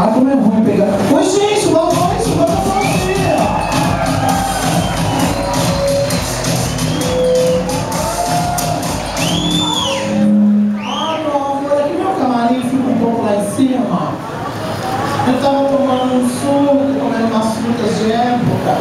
Ah, como é ruim pegar. Oi, gente, boa noite, boa noite. Ah, meu amor, aqui meu camarim fica um pouco lá em cima. Eu tava tomando um suco, comendo umas frutas de época.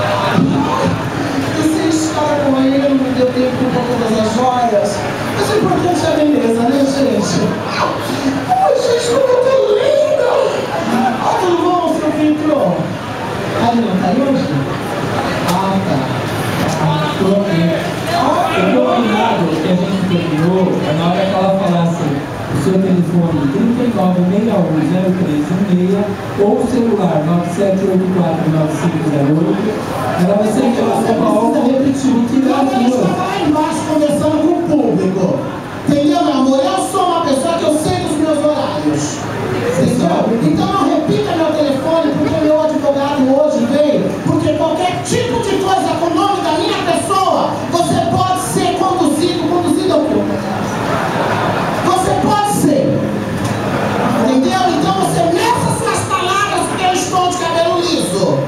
Esse escala com ele, não me deu tempo por todas as joias. Mas o importante é a beleza, né, gente? Ai, gente, como eu tô linda! Ah, tudo bom, seu Vitor? Ah, ele não tá aí hoje? Ah, tá. Tô aqui. O combinado que a gente terminou é na hora que ela falasse o seu telefone 3961-0316 ou o celular 9784-9508. Ela vai ser enviada para a obra repetir. Que Eu vou estar lá embaixo conversando com o público. Entendeu, meu amor? Eu sou uma pessoa que eu sei dos meus horários. Entendeu? Então não repita meu telefone, porque meu advogado hoje veio. Porque qualquer tipo de coisa com o nome da minha pessoa, você pode ser conduzido ao quê? Você pode ser. Entendeu? Então você meça suas palavras, porque eu estou de cabelo liso.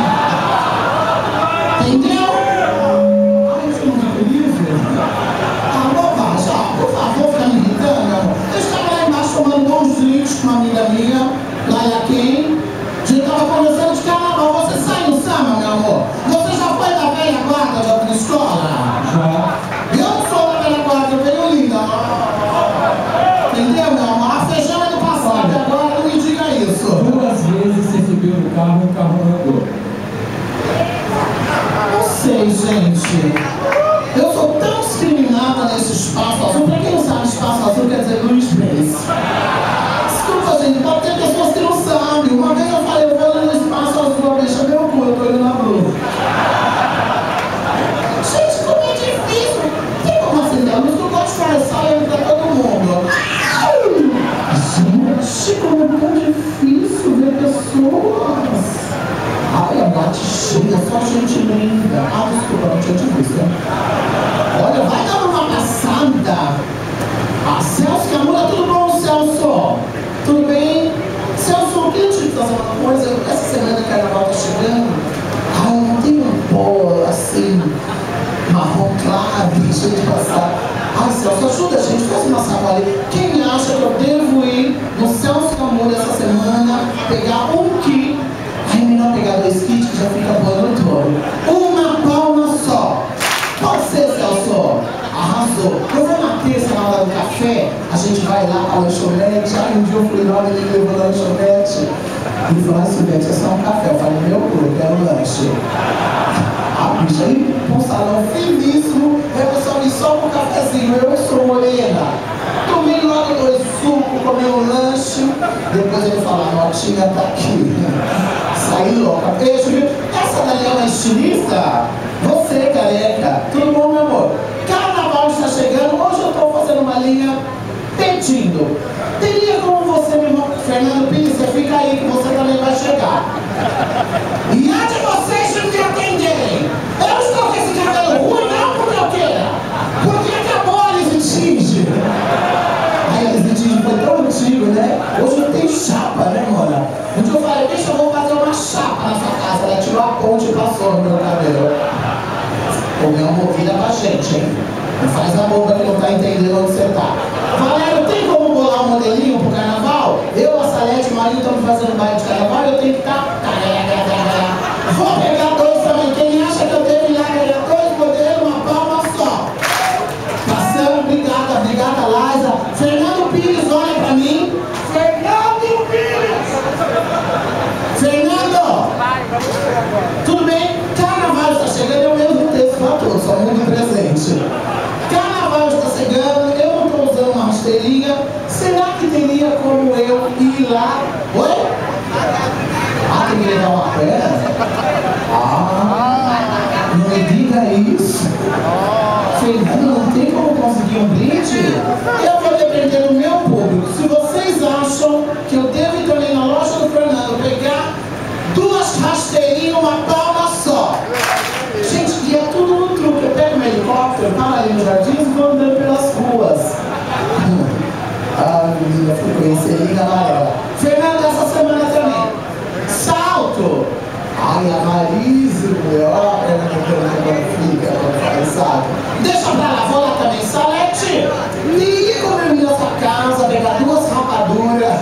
Entendeu? Ai, você não fica livre? Ah, bobagem, por favor, fica me irritando, meu amor. Eu estava lá embaixo tomando bons drinks com uma amiga minha, Laia. A gente estava conversando de carnaval. Você sai no samba, meu amor? Você já foi da velha guarda de outra escola? Já. Eu não sou da velha guarda, eu venho linda. Entendeu, meu amor? A feijão é do passado, agora não me diga isso. 2 vezes você subiu no carro e o carro não andou. Não sei, gente. Eu sou tão discriminada nesse espaço azul. Pra quem não sabe, espaço azul quer dizer Luiz Bens. Desculpa, gente, pode ter pessoas que não sabem. Uma vez eu falei, eu vou ali no espaço azul, a bicha meu cu, eu tô indo na Blue. Gente, como é difícil. Tem como acender a luz que eu gosto de ficar saindo pra todo mundo. Gente, como é tão difícil ver pessoas. Ai, a boate cheia, só gente linda. Ah, desculpa, não tinha te visto. Olha, vai dar uma passada. Ah, Celso Camula, tudo bom, Celso? Tudo bem? Celso, eu queria te fazer uma coisa. Essa semana que o carnaval tá chegando. Ai, não tem um pó assim, marrom claro, deixa de passar. Ai, Celso, ajuda a gente, faz uma sacola aí. Quem acha que eu devo ir no Celso Camula essa semana, pegar um kit? Ai, melhor pegar 2 kits que já fica bom no todo. Uma palma só. Pode ser, Celso? Arrasou. Eu vou na terça, na hora do café, a gente vai lá para a lanchonete. Ai, um dia eu fui lá, ele levou na lanchonete. Ele falou assim, Bete, é só um café. Eu falei, meu cu, eu quero lanche. A bicha aí, um salão finíssimo, eu só vi só um cafezinho. Eu sou morena. Tomei logo 2 sucos, comi um lanche. Depois ele falou, a notinha tá aqui. Saí louca. Beijo, viu? Essa dali é uma estilista? Você, careca. Tudo bom, meu amor? Carnaval está chegando. Hoje eu estou fazendo uma linha pedindo. Teria como você, meu irmão? Fernando Pires, você fica aí que você também vai chegar. E há de vocês que me atenderem. Eu estou com esse cabelo ruim, não porque eu queira. Porque acabou a Lisitide. Ai, a Lisitide foi tão antigo, né? Hoje não tem chapa, né, mona? Um dia eu falei, deixa eu vou fazer uma chapa na sua casa. Ela tirou a ponte e passou no meu cabelo. O meu amor, vira pra gente, hein? Não faz a boca que não tá entendendo onde você tá. Valério, tem como bolar um modelinho pro carnaval? Eu, a Salete e o marido estamos fazendo baile de carnaval e eu tenho que estar... Vou pegar 2 também. Quem acha que eu devo ir lá pegar 2 modelos, uma palma só? Passando, obrigada, Laisa. Fernando Pires, olha pra mim. Fernando Pires! Fernando! Tudo bem? Carnaval está chegando, eu mesmo texto para todos, só muito presente. Carnaval está chegando, eu não estou usando uma rasteirinha. Será que teria como eu ir lá? Oi? Ah, tem que levar uma perna? Ah, não me diga isso. Fernando, não tem como conseguir um brinde? Eu vou depender do meu público. Se vocês acham que eu devo ir também na loja do Fernando pegar 2 rasteirinhas, uma palma só. Gente, e é tudo no truque. Eu pego meu helicóptero, paro ali no jardim e vou andando pelas ruas. Ah, menina, fui conhecer Liga Amarela. Fernando, essa semana Ai, a Marise, meu, olha a perna mecânica quando fica, quando faz, sabe? Deixa pra lá, vou lá também. Salete, liga comigo nessa casa, pegar 2 rapaduras.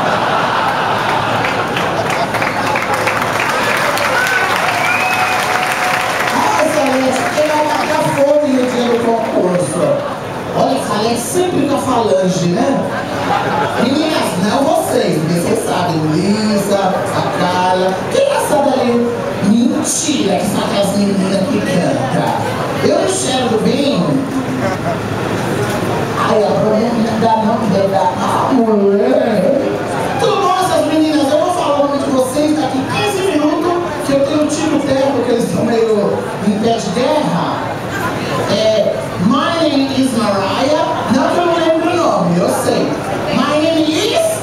Ai, Salete, porque vai matar fome no dia do concurso. Olha, Salete sempre com a falange, né? Meninas, não vocês, porque vocês sabem, Lisa, a Carla. Quem é essa daí? Mentira, que são aquelas meninas que cantam. Eu enxergo bem. Ai, a problema da não dela. Ah, mulher. Tudo bom, essas meninas? Eu vou falar o nome de vocês daqui 15 minutos, que eu tenho um tiro tempo, que eles estão meio em pé de guerra. My name is Mariah. Não que eu não lembro o nome, eu sei. My name is...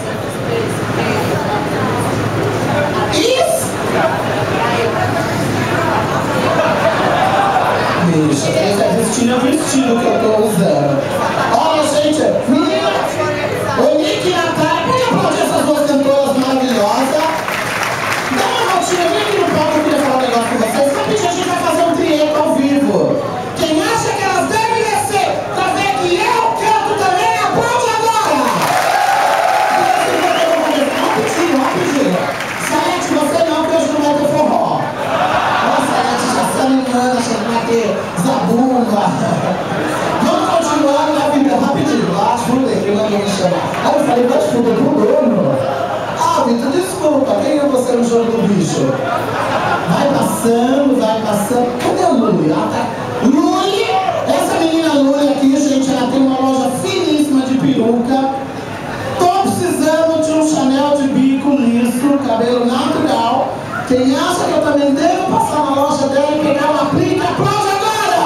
Bicha, esse vestido é o vestido que eu tô usando. Olha, gente, menina, o Nick e a Natália, pode aplaudir essas 2 cantoras maravilhosas. Dá uma voltinha, vem aqui no palco, eu queria falar um negócio com vocês. Rapidinho, a gente vai fazer um trieco ao vivo. Quem acha que elas devem descer pra ver que eu canto também, aplaude agora! Rapidinho. Salete, você não, que hoje não vai ter forró. Nossa, Salete já se animando, achando que vai ter zabumba. Vamos continuando na vida, rapidinho. Lá, fuder, que não me chamar. Ah, eu falei, vai fuder pro Bruno. Ah, Vitor, desculpa, quem é você no jogo do bicho? Vai passando. Cadê a Luli? Ah, tá. Luli, essa menina Luli aqui, gente, ela tem uma loja finíssima de peruca. Tô precisando de um Chanel de bico liso, cabelo natural. Quem acha que eu também devo passar na loja dela e pegar uma aplica, aplaude agora!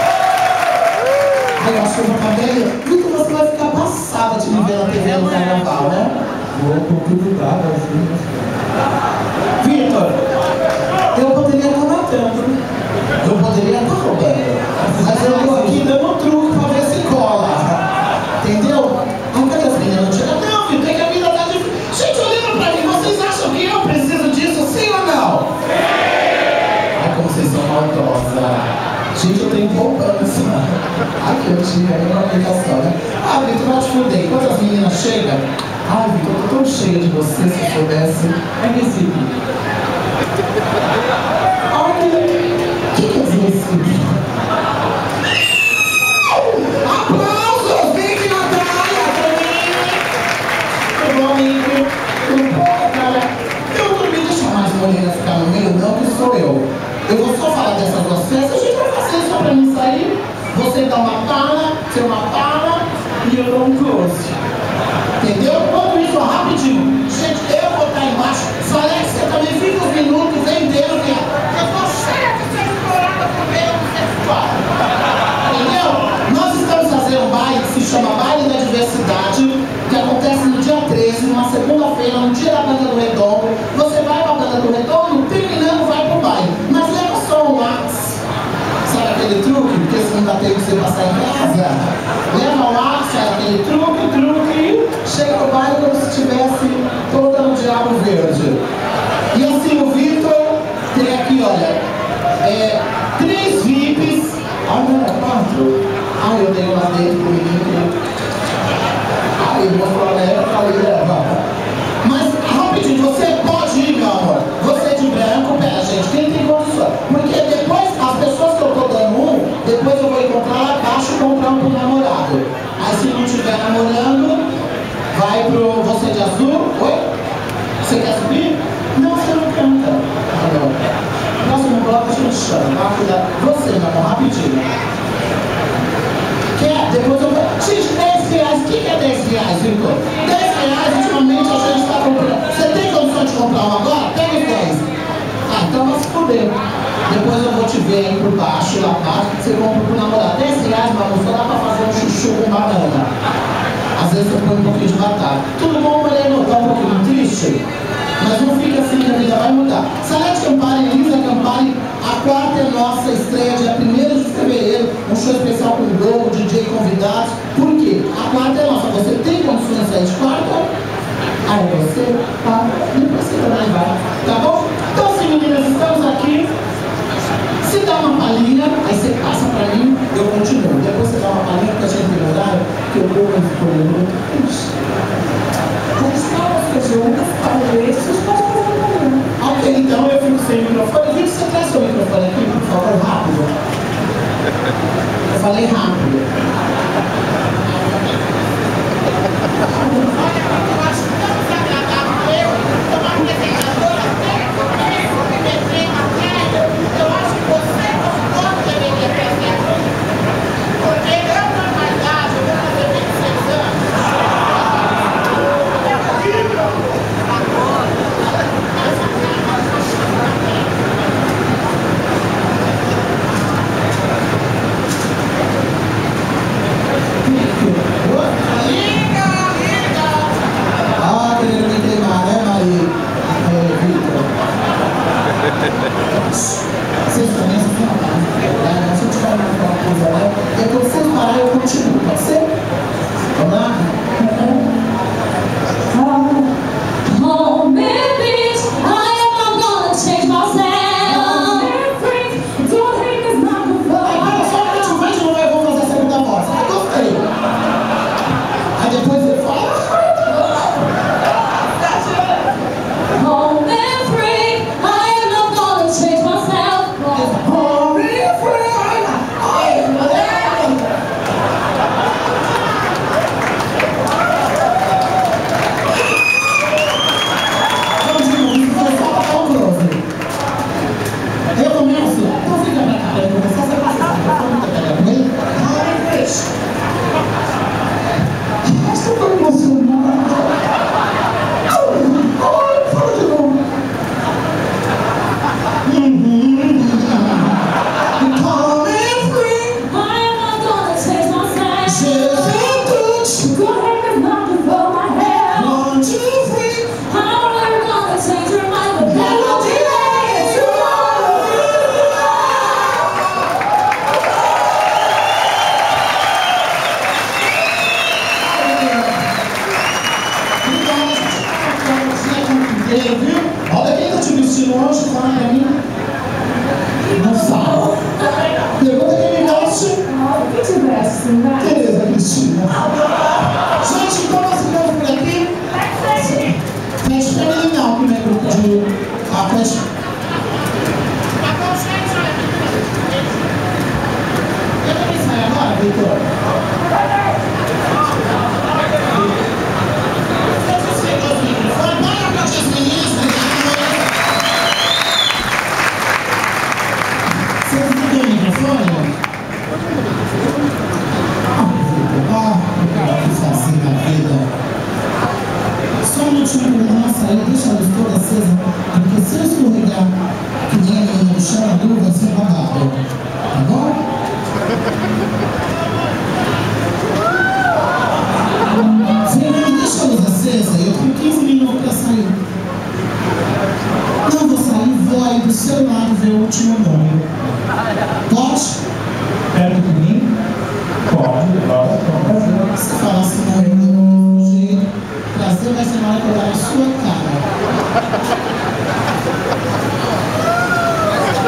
Ai, eu acho que eu vou cabelo. Vitor, você vai ficar passada de me ver na TV no carnaval, né? Vou com tudo dado, assim. Vitor, eu poderia estar matando. Eu poderia estar roubando. Mas eu tô aqui dando um truque pra ver se cola. Entendeu? Ai, cadê as meninas? Não, Vitor, é que a vida tá difícil. Gente, olhando pra mim, vocês acham que eu preciso disso, sim ou não? Ai, como vocês são maldosas. Gente, eu tenho poupança. Aqui eu tinha uma aplicação, né? Ah, Vitor, vai te fuder. Quando as meninas chegam, ai, Vitor, eu tô tão cheia de você, se eu soubesse. É Recife. Ai, o que quer dizer Recife? Aplausos! Vem aqui, Natália! Tudo bom, amigo? Tudo bom, Natália? Eu não me deixa mais mulher ficar no meio, não, que sou eu. Eu vou só falar dessas 2 festas, a gente vai fazer só pra mim sair. Você dá uma pala, você uma pala e eu dou um close. Entendeu? Enquanto isso, rapidinho. Gente, eu vou estar embaixo. Salete, você também fica uns minutos vendendo, viado. Eu tô cheia de ser explorada por meio sexual. Entendeu? Nós estamos fazendo um baile que se chama Baile da Diversidade, que acontece no dia 13, numa segunda-feira, no dia da Banda do Redondo. Você vai pra Banda do Redondo, terminando, vai pro baile. Mas leva só o Max. Sabe aquele truque? Porque se não dá tempo de você passar em casa, leva o Max, sabe aquele truque. Chega no baile como se estivesse toda no diabo verde. E assim, o Vitor tem aqui, olha, 3 VIPs. Ai, não era 4? Ai, eu dei lá dentro pro menino. Ai, eu vou falar, eu falei, leva. Mas, rapidinho, você pode ir, meu amor. Você de branco, pera, gente, quem tem condição? Porque depois, as pessoas que eu tô dando depois eu vou encontrar lá abaixo e comprar um pro namorado. Aí se não estiver namorando, vai pro você de azul. Oi? Você quer subir? Não, você não canta. Ah, não. Próximo bloco a gente chama. Vai cuidar. Você, meu amor, rapidinho. Quer? Depois eu vou. Gente, 10 reais. O que é 10 reais, Vitor? 10 reais, ultimamente a gente está comprando. Você tem condição de comprar um agora? Pega os 10. Ah, então vai se fuder. Depois eu vou te ver aí por baixo, lá embaixo. Você compra pro namorado. 10 reais, mas não só dá pra fazer um chuchu com banana. Às vezes eu põe um pouquinho de batata. Tudo bom, Mariano? Tá um pouquinho triste? Mas não fica assim que a vida vai mudar. Salete Campari, Lisa Campari, a 4ª é nossa estreia, dia 1º de fevereiro. Um show especial com o Globo, DJ convidados. Por quê? A 4ª é nossa. Você tem condições de sair de 4ª? Aí você, tá? Depois você também vai. Tá bom? Então, assim, meninas, estamos Esse a gente pode fazer amanhã. Ok, então eu fico sem microfone. Eu vi que você traz seu microfone aqui, por favor, rápido. Eu falei rápido. Vocês também se falam, né? Se eu tiver uma coisa, né? E quando vocês parar, eu continuo, pode ser? Vamos lá? Olha quem tá te vestindo hoje, fala pra mim. Não fala. Pergunta quem me veste. Quem te veste, né? Tereza Cristina. Gente, então nós ficamos por aqui. Pede feminino, primeiro grupo de... pede... Eu também saio agora, Vitor. Nossa, eu deixo a luz toda acesa, porque se eu escorregar que nem a menina do chão, a luz vai ser apagada. Tá bom? Fernando, deixa a luz acesa, eu tenho 15 minutos para sair. Não vou sair, vou aí do seu lado ver o último nome. Pode? Perto de mim? Pode, pode. Você fala assim, não, do jeito. Prazer vai ser na hora